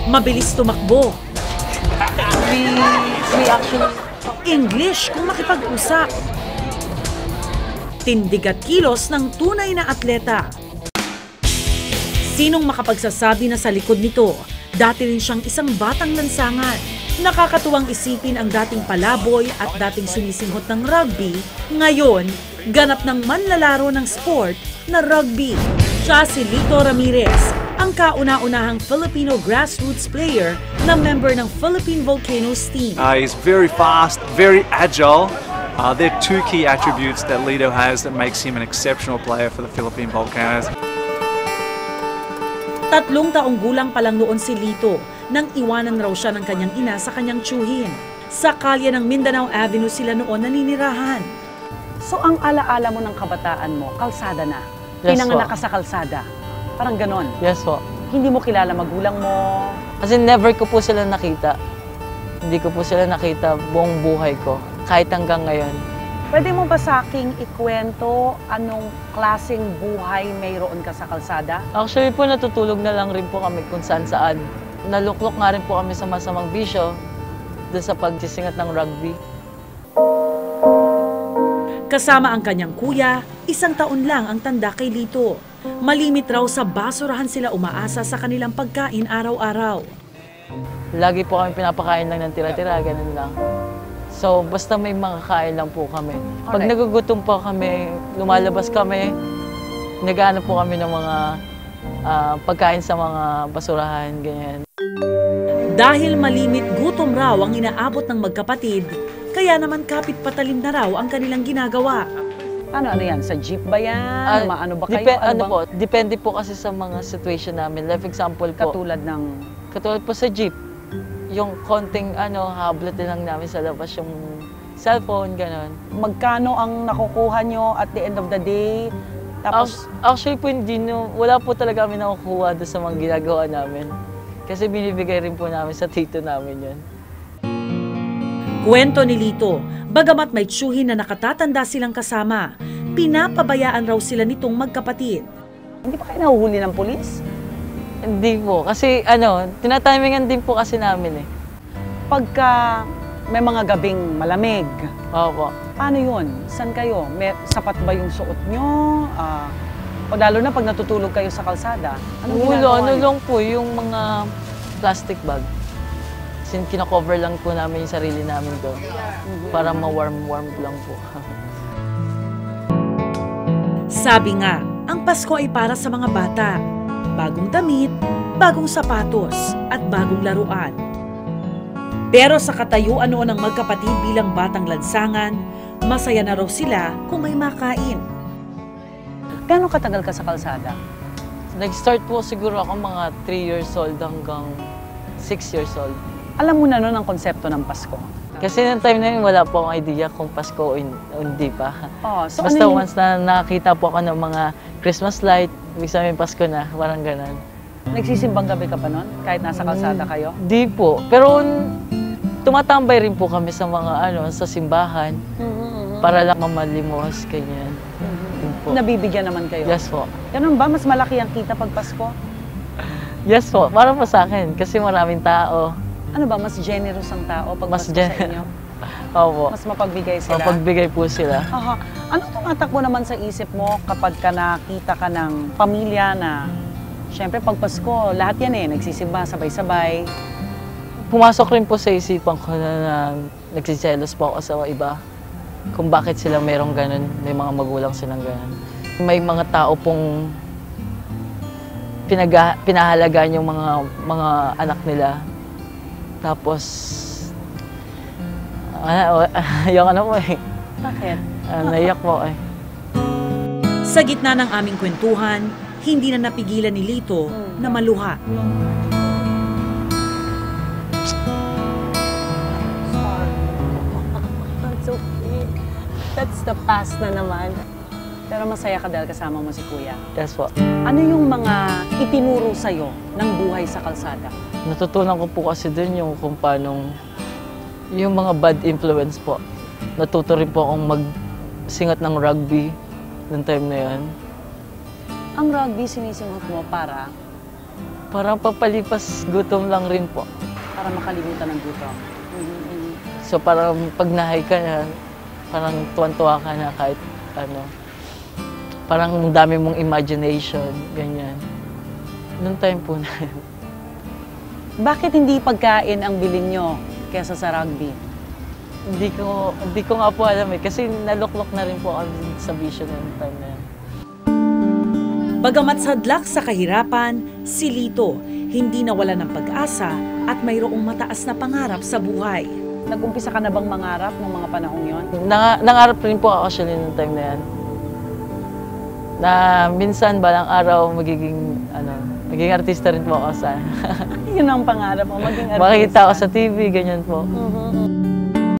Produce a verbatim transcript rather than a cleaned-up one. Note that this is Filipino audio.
Mabilis tumakbo. We, we actually... English kung makipag-usap. Tindig at kilos ng tunay na atleta. Sinong makapagsasabi na sa likod nito, dati rin siyang isang batang lansangan. Nakakatuwang isipin ang dating palaboy at dating sumisinghot ng rugby, ngayon, ganap ng manlalaro ng sport na rugby. Siya si Lito Ramirez, ang kauna-unahang Filipino grassroots player na member ng Philippine Volcanoes team. Uh, he's very fast, very agile. Uh, they're two key attributes that Lito has that makes him an exceptional player for the Philippine Volcanoes. Tatlong taong gulang pa lang noon si Lito nang iwanan raw siya ng kanyang ina sa kanyang tiyuhin. Sa kalye ng Mindanao Avenue sila noon naninirahan. So ang alaala mo ng kabataan mo, kalsada na? Yes, Pinanganak po. ka sa kalsada? Parang ganon? Yes po. Hindi mo kilala magulang mo? Kasi never ko po sila nakita. Hindi ko po sila nakita buong buhay ko, kahit hanggang ngayon. Pwede mo ba sa aking ikwento anong klaseng buhay mayroon ka sa kalsada? Actually po, natutulog na lang rin po kami kung saan-saan. Naluklok nga rin po kami sa masamang bisyo doon sa pagsisingat ng rugby. Kasama ang kanyang kuya, isang taon lang ang tanda kay Lito. Malimit raw sa basurahan sila umaasa sa kanilang pagkain araw-araw. Lagi po kami pinapakain lang ng tira-tira, ganun lang. So, basta may mga kain lang po kami. Pag Alright. nagugutom po kami, lumalabas kami, naghahanap po kami ng mga uh, pagkain sa mga basurahan, ganyan. Dahil malimit gutom raw ang inaabot ng magkapatid, kaya naman kapit patalim na raw ang kanilang ginagawa. Ano, ano yan? Sa jeep ba yan? Uh, Maano ba kayo? Dep- ano ano bang- po, depende po kasi sa mga situation namin. Like example po, Katulad ng... katulad po sa jeep, yung konting ano, hablat din lang namin sa labas yung cellphone, gano'n. Magkano ang nakukuha nyo at the end of the day? Tapos, Actually po, hindi, no, wala po talaga kami nakukuha doon sa mga ginagawa namin. Kasi binibigay rin po namin sa tito namin yun. Kwento ni Lito, bagamat may tiyuhin na nakatatanda silang kasama, pinapabayaan raw sila nitong magkapatid. hindi pa kayo nahuhuli ng polis? Hindi po, kasi ano, tinatimingan din po kasi namin eh. Pagka may mga gabing malamig, Opo. paano yun? Saan kayo? May, sapat ba yung suot nyo? Ah, o lalo na pag natutulog kayo sa kalsada, anong Wala, ginagawa ano niyo? lang po, yung mga plastic bag. Sin kina-cover lang po namin yung sarili namin doon. Para ma-warm-warm lang po. Sabi nga, ang Pasko ay para sa mga bata. Bagong damit, bagong sapatos, at bagong laruan. Pero sa katayuan noon ng magkapatid bilang batang lansangan, masaya na raw sila kung may makain. Gano'ng katagal ka sa kalsada? Nag-start po siguro ako mga three years old hanggang six years old. Alam mo na noon ang konsepto ng Pasko. Kasi noong time na yun, wala po akong idea kung Pasko o hindi pa. Oh, so Basta ano yung- once na nakakita po ako ng mga Christmas light, ibig sabihin Pasko na, parang ganun. Nagsisimbang gabi ka pa noon? Kahit nasa kalsada kayo? Di po. Pero tumatambay rin po kami sa mga ano, sa simbahan para lang mamalimos, ganyan. Yun po. Nabibigyan naman kayo? Yes po. Ganun ba? Mas malaki ang kita pag Pasko? Yes po, para po sa akin kasi maraming tao. Ano ba? Mas generous ang tao pag Mas Pasko gen- sa inyo? Opo. Mas mapagbigay sila? Mapagbigay po sila. Aha. Ano tumatakbo naman sa isip mo kapag ka nakita ka ng pamilya na, syempre pag Pasko, lahat yan eh, nagsisimba, sabay-sabay. Pumasok rin po sa isipan ko na, na nagsiselos po ako sa iba. Kung bakit sila mayroong ganun, may mga magulang silang ganun. May mga tao pong pinaga, pinahalagaan yung mga, mga anak nila. Tapos, ano, yung ano po eh. Bakit? Uh, naiyak po eh. Sa gitna ng aming kwentuhan, hindi na napigilan ni Lito na maluha. That's okay. That's the past na naman. Pero masaya ka dahil kasama mo si Kuya. Yes po. Ano yung mga itinuro sa'yo ng buhay sa kalsada? Natutunan ko po kasi dun yung kung paano yung mga bad influence po. Natuto rin po akong magsingat ng rugby noong time na yan. Ang rugby sinisimot mo para Parang papalipas gutom lang rin po. Para makalimutan ng gutom. Mhm. So parang pag nahay ka na, parang tuwan-tuwa ka na kahit ano. Parang ang dami mong imagination, ganyan. Noong time po na yun. Bakit hindi pagkain ang bilin nyo kesa sa rugby? Hindi ko, hindi ko nga po alam eh. Kasi naluklok na rin po ako sa vision ng time na yun. Bagamat sadlak sa kahirapan, si Lito hindi nawala ng pag-asa at mayroong mataas na pangarap sa buhay. Nag-umpisa ka na bang mangarap ng mga panahong yon? Nang, nangarap rin po ako actually noong time na yan. Na minsan balang araw magiging, ano, magiging artista rin po ako sa... Yun ang pangarap mo, maging artista. Makikita ako sa T V, ganyan po. Mhm.